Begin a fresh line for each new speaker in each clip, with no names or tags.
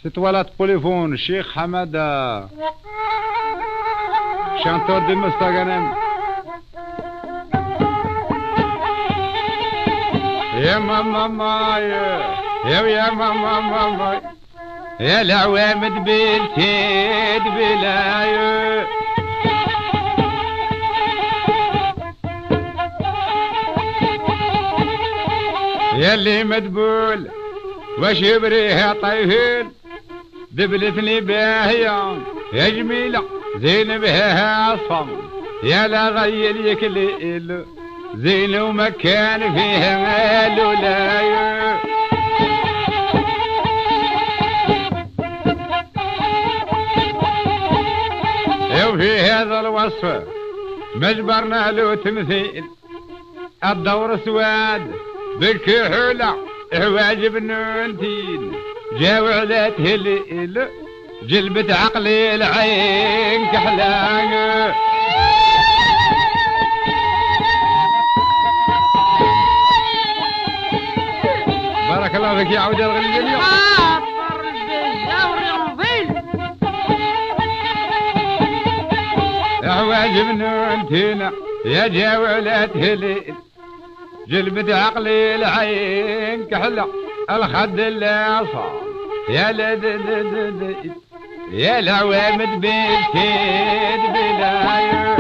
C'est toi la téléphone, Cheikh Hamada. Chanteur de Mustaganem. يا ماما ماي يا ماما ماي يا العوامد بالتيد بلايو يا اللي مدبول واش يبريها طيفين دبلتني باهية يا جميلة زين بها صم يا لا غيل يكليل زين ومكان فيها مال ولايو وفي هذا الوصف مجبرنا له تمثيل الدور سواد بالكحولة حواجب نونتين جاو على تهليل جلبت عقلي العين كحلان بارك الله فيك يا عودة الغنية اليوم حواجب نونتينا يا جاو على تهليل جلبت عقلي العين كحلة الخد اللي صار يا لدد يا العوامد بالكيد بلايو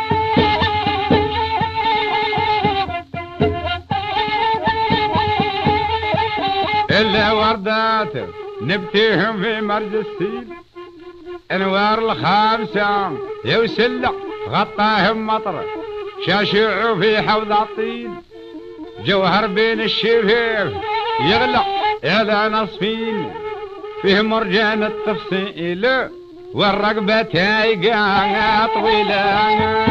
إلا وردات نبتيهم في مرج السيل انوار الخامسة يا وسلة غطاهم مطر شاشعوا في حوض الطين جوهر بين الشفيف يغلى على نصفين فيه مرجان التفصيل والرقبة تايقا طويلة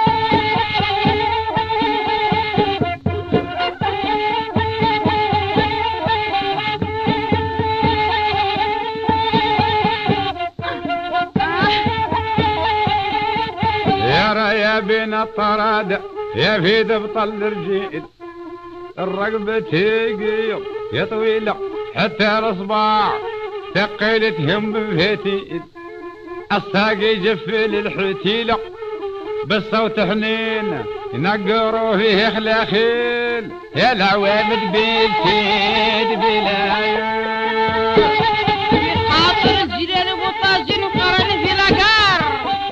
يا رايا بين الطراد يا في دبط الرجيل الرقبة تيقيض يا طويلة حتى الأصبع ثقلتهم بفتيل الساقي جفل الحتيلة بالصوت حنين ينقروا فيه خلاخيل يا العوامد بالكيد بلايو
خاطر الجيران وطاجين وقرن في لاكار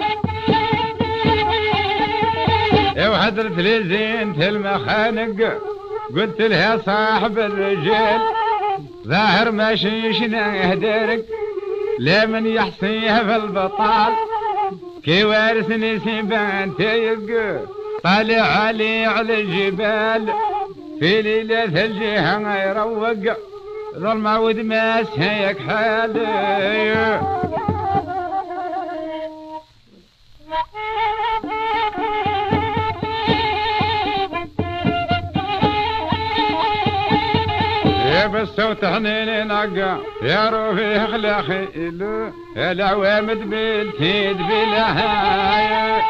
يا وحضرت لي زينة المخانق قلت لها صاحب الرجال ظاهر ماشي شنا هدارك لا من يحصيها في البطال كي وارثني سيبان تيق طالع علي على الجبال في ليلة ثلجها يروق ظلمة ودماس هيك حالي بالصوت حنين نقا يا روحي خلاخي إلو العوامد بالكيد بلاهاي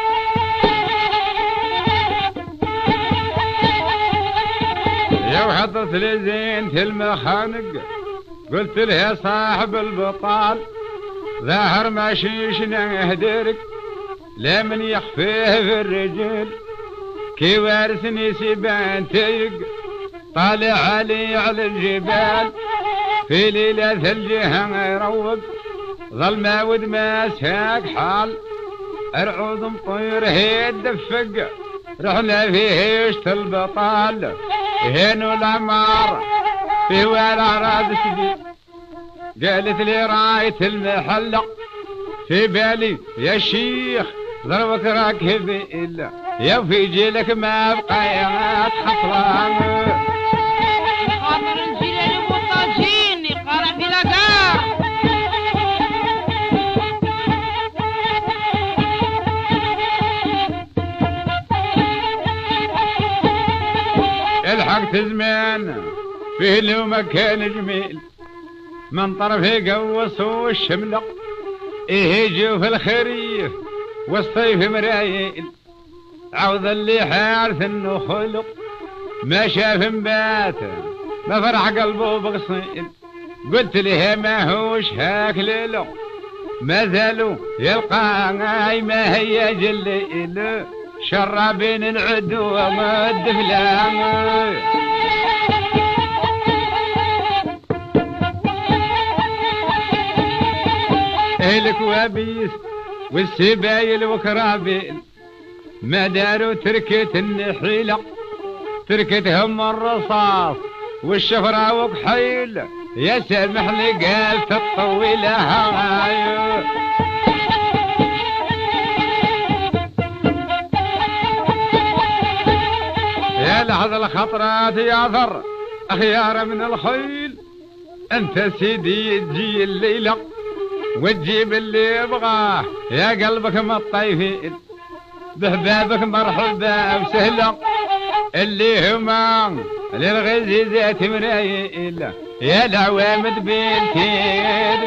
يا وحطت لي زينة المخانق قلت له صاحب البطال ظاهر ماشي شنا هدرك لا من يخفيه في الرجل كي وارثني سيبان تيق طالع علي على الجبال في ليلة ثلجها يروق ظلمة ودماس هاك حال العوض مطير هي دفق رحنا فيه يشت البطال هينو العمار في ولا راد سدي قالت لي رايت المحلة في بالي يا شيخ ضربك راكب إلا يا في جيلك ما بقى يا حفران
خاطر الجيران وطاجين يقرع في لاكار
الحق زمان فيه له مكان جميل من طرفه قوصوا الشملة يجوا في الخريف والصيف مرايل عوض اللي حارث انه خلق ما شاف مباته ما فرح قلبه بغصيل قلت له ما هوش هاك ليلو ما زالوا يلقى ما هي جليل شرابين العدو ما الدفلان الكوابيس والسبايل وكرابيل ما داروا تركت النحيلة تركتهم الرصاص والشفرة وكحيل يا سامحني قالت الطويلة هاي يا لحظة الخطرات يا ذر أخيار من الخيل أنت سيدي تجي الليلة وتجيب اللي يبغاه يا قلبك مطيفين بحبابك مرحبا وسهلا اللي هما للغزيزات مرايل يا العوامد بنتي